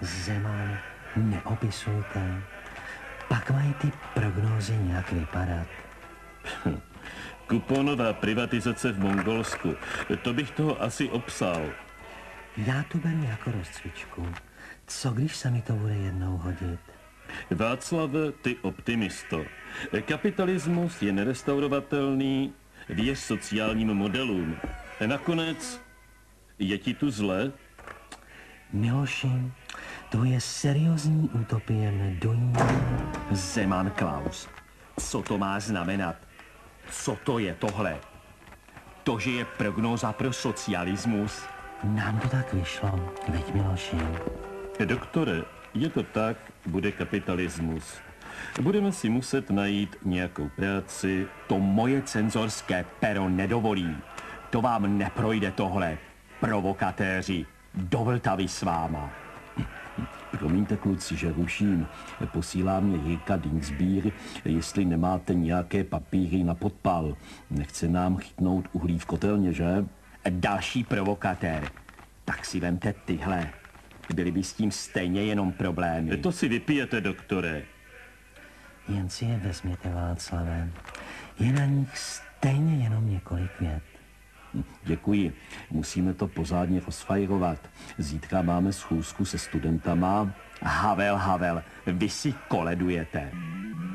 Zeman, neopisujte. Pak mají ty prognózy nějak vypadat. Kuponová privatizace v Mongolsku. To bych toho asi obsal. Já to beru jako rozcvičku. Co když se mi to bude jednou hodit? Václave, ty optimisto. Kapitalismus je nerestaurovatelný, věř sociálním modelům. Nakonec, je ti tu zle? Miloši, to je seriózní utopie nedojí. Zeman Klaus. Co to má znamenat? Co to je tohle? To, že je prognóza pro socialismus? Nám to tak vyšlo, veď Miloši. Doktore, je to tak, bude kapitalismus. Budeme si muset najít nějakou práci. To moje cenzorské pero nedovolí. To vám neprojde tohle, provokatéři. Do Vltavy s váma. Promiňte, kluci, že ruším. Posílá mě Jirka Dingsbír, jestli nemáte nějaké papíry na podpal. Nechce nám chytnout uhlí v kotelně, že? Další provokatér. Tak si vemte tyhle. Byly by s tím stejně jenom problémy. To si vypijete, doktore. Jen si je vezměte, Václave. Je na nich stejně jenom několik vět. Děkuji. Musíme to pořádně rozfajrovat. Zítra máme schůzku se studentama. Havel, vy si koledujete.